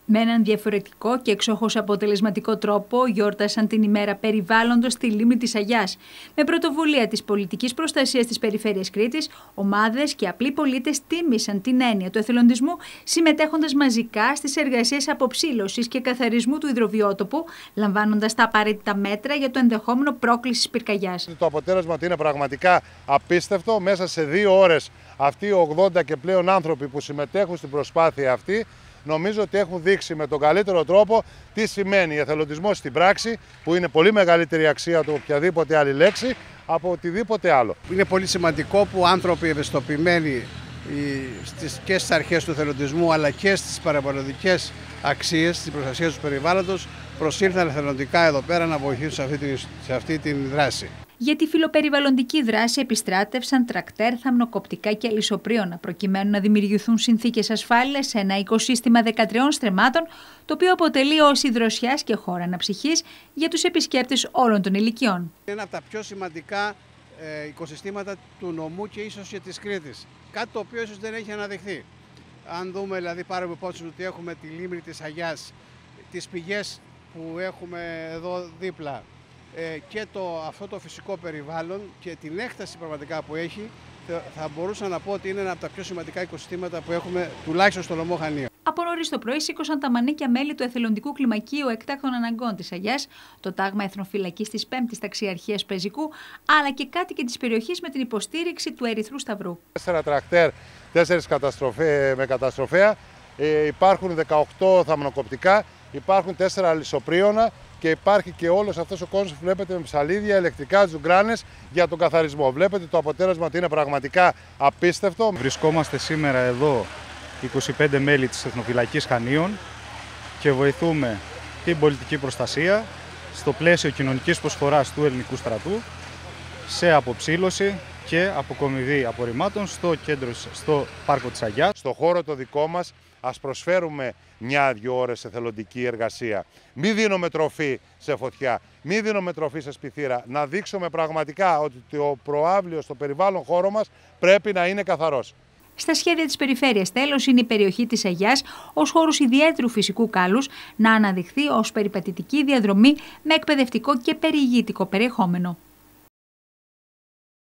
Με έναν διαφορετικό και εξόχως αποτελεσματικό τρόπο γιόρτασαν την ημέρα περιβάλλοντος στη λίμνη της Αγιάς. Με πρωτοβουλία της πολιτικής προστασίας της Περιφέρειας Κρήτης, ομάδες και απλοί πολίτες τίμησαν την έννοια του εθελοντισμού, συμμετέχοντας μαζικά στις εργασίες αποψήλωσης και καθαρισμού του υδροβιότοπου, λαμβάνοντας τα απαραίτητα μέτρα για το ενδεχόμενο πρόκλησης πυρκαγιάς. Το αποτέλεσμα είναι πραγματικά απίστευτο. Μέσα σε 2 ώρες αυτοί οι 80 και πλέον άνθρωποι που συμμετέχουν στην προσπάθεια αυτή, νομίζω ότι έχουν δείξει με τον καλύτερο τρόπο τι σημαίνει εθελοντισμός στην πράξη, που είναι πολύ μεγαλύτερη αξία του οποιαδήποτε άλλη λέξη από οτιδήποτε άλλο. Είναι πολύ σημαντικό που άνθρωποι ευαισθητοποιημένοι και στις αρχές του εθελοντισμού αλλά και στις περιβαλλοντικές αξίες, στην προστασία του περιβάλλοντος, προσήλθαν εθελοντικά εδώ πέρα να βοηθήσουν σε αυτή τη δράση. Για τη φιλοπεριβαλλοντική δράση επιστράτευσαν τρακτέρ, θαμνοκοπτικά και αλυσοπρίωνα, προκειμένου να δημιουργηθούν συνθήκες ασφάλειας σε ένα οικοσύστημα 13 στρεμμάτων, το οποίο αποτελεί όση δροσιάς και χώρα αναψυχής για τους επισκέπτες όλων των ηλικιών. Είναι ένα από τα πιο σημαντικά οικοσυστήματα του νομού και ίσως και της Κρήτης. Κάτι το οποίο ίσως δεν έχει αναδειχθεί. Αν δούμε, δηλαδή, πάρουμε υπόψη ότι έχουμε τη λίμνη της Αγιάς, τις πηγές που έχουμε εδώ δίπλα, και αυτό το φυσικό περιβάλλον και την έκταση πραγματικά που έχει, θα μπορούσα να πω ότι είναι ένα από τα πιο σημαντικά οικοσυστήματα που έχουμε τουλάχιστον στο νομό Χανίων. Από νωρίς το πρωί σήκωσαν τα μανίκια μέλη του εθελοντικού κλιμακίου εκτάκτων αναγκών της Αγιάς, το τάγμα εθνοφυλακής της 5ης Ταξιαρχίας Πεζικού, αλλά και κάτοικοι της περιοχής με την υποστήριξη του Ερυθρού Σταυρού. 4 τρακτέρ, 4 με καταστροφέα, υπάρχουν 18 θαμνοκοπτικά, υπάρχουν 4 αλυσοπρίωνα. Και υπάρχει και όλος αυτός ο κόσμος που βλέπετε με ψαλίδια, ηλεκτρικά, τζουγκράνες για τον καθαρισμό. Βλέπετε το αποτέλεσμα ότι είναι πραγματικά απίστευτο. Βρισκόμαστε σήμερα εδώ 25 μέλη της Εθνοφυλακής Χανίων και βοηθούμε την πολιτική προστασία στο πλαίσιο κοινωνικής προσφοράς του ελληνικού στρατού σε αποψήλωση και αποκομιδή απορριμμάτων στο πάρκο της Αγιάς. Στο χώρο το δικό μας ας προσφέρουμε 1-2 ώρες εθελοντική εργασία. Μην δίνουμε τροφή σε φωτιά, μην δίνουμε τροφή σε σπιθήρα. Να δείξουμε πραγματικά ότι ο προαύλιος στο περιβάλλον χώρο μας πρέπει να είναι καθαρός. Στα σχέδια της περιφέρειας, τέλος, είναι η περιοχή της Αγιάς ως χώρους ιδιαίτερου φυσικού κάλους να αναδειχθεί ως περιπατητική διαδρομή με εκπαιδευτικό και περιηγητικό περιεχόμενο.